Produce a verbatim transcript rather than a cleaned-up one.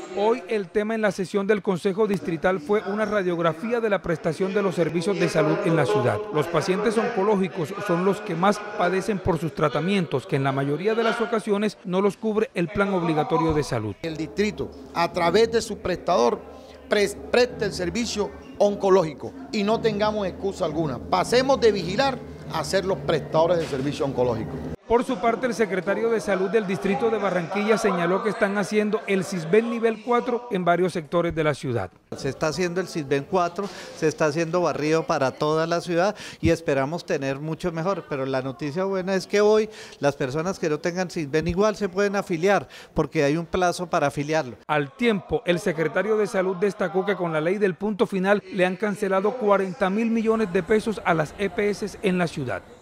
Hoy el tema en la sesión del Consejo Distrital fue una radiografía de la prestación de los servicios de salud en la ciudad. Los pacientes oncológicos son los que más padecen por sus tratamientos, que en la mayoría de las ocasiones no los cubre el plan obligatorio de salud. El distrito, a través de su prestador, preste el servicio oncológico y no tengamos excusa alguna. Pasemos de vigilar a ser los prestadores de servicio oncológico. Por su parte, el secretario de Salud del Distrito de Barranquilla señaló que están haciendo el Sisbén nivel cuatro en varios sectores de la ciudad. Se está haciendo el Sisbén cuatro, se está haciendo barrido para toda la ciudad y esperamos tener mucho mejor, pero la noticia buena es que hoy las personas que no tengan Sisbén igual se pueden afiliar, porque hay un plazo para afiliarlo. Al tiempo, el secretario de Salud destacó que con la ley del punto final le han cancelado cuarenta mil millones de pesos a las E P S en la ciudad.